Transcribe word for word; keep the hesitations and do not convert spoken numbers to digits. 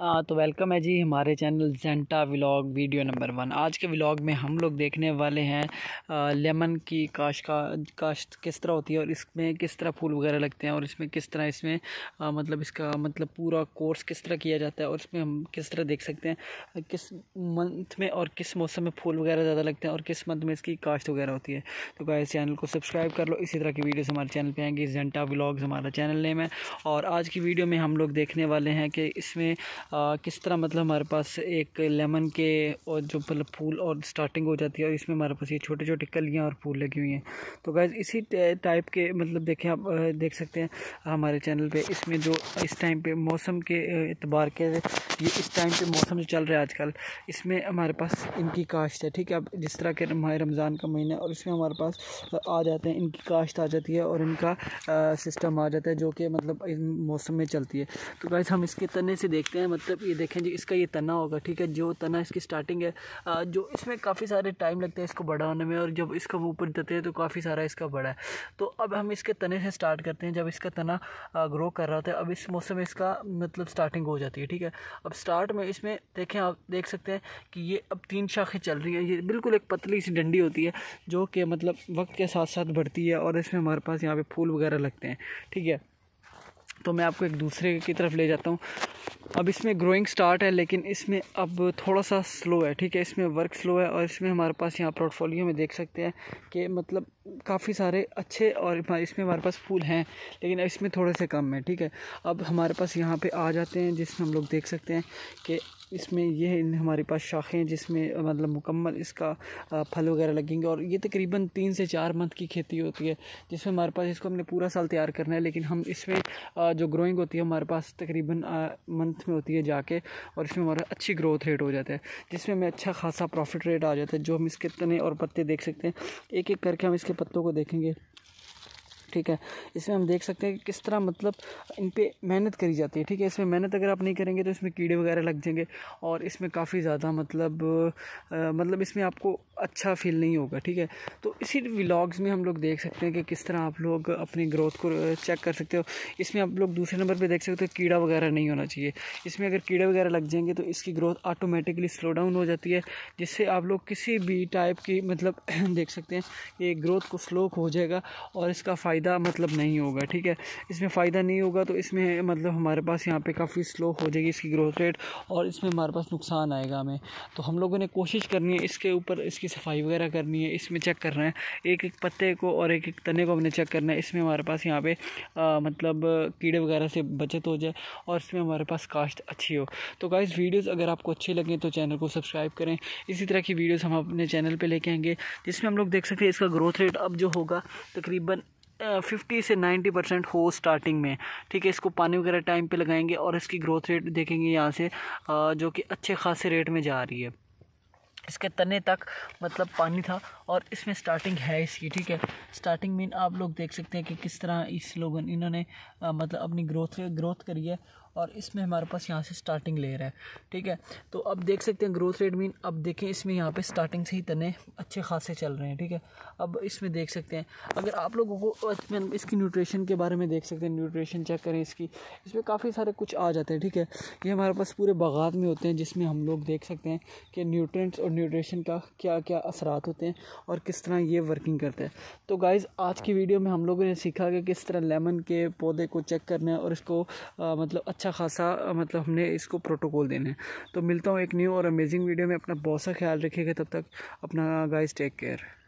आ, तो वेलकम है जी हमारे चैनल जेंटा व्लॉग वीडियो नंबर वन। आज के व्लॉग में हम लोग देखने वाले हैं आ, लेमन की काश्त का काश्त किस तरह होती है और इसमें किस तरह फूल वगैरह लगते हैं और इसमें किस तरह इसमें आ, मतलब इसका मतलब पूरा कोर्स किस तरह किया जाता है और इसमें हम किस तरह देख सकते हैं किस मंथ में और किस मौसम में फूल वगैरह ज़्यादा लगते हैं और किस मंथ में इसकी काश्त वगैरह होती है। तो गाइस चैनल को सब्सक्राइब कर लो, इसी तरह की वीडियोस हमारे चैनल पे आएंगी। जेंटा व्लॉग्स हमारा चैनल नेम है और आज की वीडियो में हम लोग देखने वाले हैं कि इसमें आ, किस तरह मतलब हमारे पास एक लेमन के और जो मतलब फूल और स्टार्टिंग हो जाती है और इसमें हमारे पास ये छोटे छोटे कलियां और फूल लगी हुई हैं। तो गाइस इसी टाइप के मतलब देखें आप देख सकते हैं हमारे चैनल पे इसमें जो इस टाइम पे मौसम के एतबार के ये इस टाइम पे मौसम जो चल रहा है आजकल, इसमें हमारे पास इनकी काश्त है। ठीक है, अब जिस तरह के माह रमज़ान का महीना है और इसमें हमारे पास आ जाते हैं, इनकी काश्त आ जाती है और इनका सिस्टम आ जाता है जो कि मतलब इस मौसम में चलती है। तो गाइस हम इसके तने से देखते हैं, मतलब ये देखें जी इसका ये तना होगा। ठीक है, जो तना इसकी स्टार्टिंग है आ, जो इसमें काफ़ी सारे टाइम लगते हैं इसको बड़ा होने में और जब इसका ऊपर जाते हैं तो काफ़ी सारा इसका बड़ा है। तो अब हम इसके तने से स्टार्ट करते हैं। जब इसका तना ग्रो कर रहा होता है, अब इस मौसम में इसका मतलब स्टार्टिंग हो जाती है। ठीक है, अब स्टार्ट में इसमें देखें आप देख सकते हैं कि ये अब तीन शाखें चल रही हैं। ये बिल्कुल एक पतली सी डंडी होती है जो कि मतलब वक्त के साथ साथ बढ़ती है और इसमें हमारे पास यहाँ पे फूल वगैरह लगते हैं। ठीक है, तो मैं आपको एक दूसरे की तरफ ले जाता हूँ। अब इसमें ग्रोइंग स्टार्ट है लेकिन इसमें अब थोड़ा सा स्लो है। ठीक है, इसमें वर्क स्लो है और इसमें हमारे पास यहाँ पोर्टफोलियो में देख सकते हैं कि मतलब काफ़ी सारे अच्छे और इसमें हमारे पास फूल हैं लेकिन इसमें थोड़े से कम है। ठीक है, अब हमारे पास यहाँ पे आ जाते हैं जिसमें हम लोग देख सकते हैं कि इसमें ये हमारे पास शाखें जिसमें मतलब मुकम्मल इसका फल वगैरह लगेंगे और ये तकरीबन तीन से चार मंथ की खेती होती है जिसमें हमारे पास इसको हमने पूरा साल तैयार करना है। लेकिन हम इसमें जो ग्रोइंग होती है हमारे पास तकरीबन मंथ में होती है जाके और इसमें हमारा अच्छी ग्रोथ रेट हो जाता है जिसमें हमें अच्छा खासा प्रॉफिट रेट आ जाता है। जो हम इसके तने और पत्ते देख सकते हैं, एक एक करके हम इसके पत्तों को देखेंगे। ठीक है, इसमें हम देख सकते हैं कि किस तरह मतलब इन पे मेहनत करी जाती है। ठीक है, इसमें मेहनत अगर आप नहीं करेंगे तो इसमें कीड़े वगैरह लग जाएंगे और इसमें काफ़ी ज़्यादा मतलब आ, मतलब इसमें आपको अच्छा फील नहीं होगा। ठीक है, तो इसी व्लॉग्स में हम लोग देख सकते हैं कि किस तरह आप लोग अपनी ग्रोथ को चेक कर सकते हो। इसमें आप लोग दूसरे नंबर पर देख सकते हो कीड़ा वगैरह नहीं होना चाहिए। इसमें अगर कीड़े वगैरह लग जाएंगे तो इसकी ग्रोथ ऑटोमेटिकली स्लो डाउन हो जाती है जिससे आप लोग किसी भी टाइप की मतलब देख सकते हैं ये ग्रोथ को स्लो हो जाएगा और इसका फ़ायदा मतलब नहीं होगा। ठीक है, इसमें फ़ायदा नहीं होगा तो इसमें मतलब हमारे पास यहाँ पे काफ़ी स्लो हो जाएगी इसकी ग्रोथ रेट और इसमें हमारे पास नुकसान आएगा हमें। तो हम लोगों ने कोशिश करनी है इसके ऊपर इसकी सफाई वगैरह करनी है, इसमें चेक करना है एक एक पत्ते को और एक एक तने को हमने चेक करना है। इसमें हमारे पास यहाँ पे आ, मतलब कीड़े वगैरह से बचत हो जाए और इसमें हमारे पास काश्त अच्छी हो। तो गाइस वीडियोज़ अगर आपको अच्छी लगें तो चैनल को सब्सक्राइब करें। इसी तरह की वीडियोज़ हम अपने चैनल पर लेके आएंगे जिसमें हम लोग देख सकते हैं इसका ग्रोथ रेट अब जो होगा तकरीबन फिफ्टी से नाइन्टी परसेंट हो स्टार्टिंग में। ठीक है, इसको पानी वगैरह टाइम पे लगाएंगे और इसकी ग्रोथ रेट देखेंगे यहाँ से जो कि अच्छे खासे रेट में जा रही है। इसके तने तक मतलब पानी था और इसमें स्टार्टिंग है इसकी। ठीक है, स्टार्टिंग में आप लोग देख सकते हैं कि किस तरह इस लोगों इन्होंने आ, मतलब अपनी ग्रोथ ग्रोथ करी है और इसमें हमारे पास यहाँ से स्टार्टिंग ले रहा है। ठीक है, तो अब देख सकते हैं ग्रोथ रेट मीन अब देखें इसमें यहाँ पे स्टार्टिंग से ही तने अच्छे खासे चल रहे हैं। ठीक है, अब इसमें देख सकते हैं अगर आप लोगों को इसकी न्यूट्रिशन के बारे में देख सकते हैं, न्यूट्रिशन चेक करें इसकी, इसमें काफ़ी सारे कुछ आ जाते हैं। ठीक है, ये हमारे पास पूरे बागात में होते हैं जिसमें हम लोग देख सकते हैं कि न्यूट्रिएंट्स और न्यूट्रिशन का क्या क्या असरात होते हैं और किस तरह ये वर्किंग करता है। तो गाइज़ आज की वीडियो में हम लोगों ने सीखा कि किस तरह लेमन के पौधे को चेक करना है और इसको आ, मतलब अच्छा खासा मतलब हमने इसको प्रोटोकॉल देना है। तो मिलता हूँ एक न्यू और अमेजिंग वीडियो में। अपना बहुत सा ख्याल रखिएगा, तब तक अपना गाइस टेक केयर।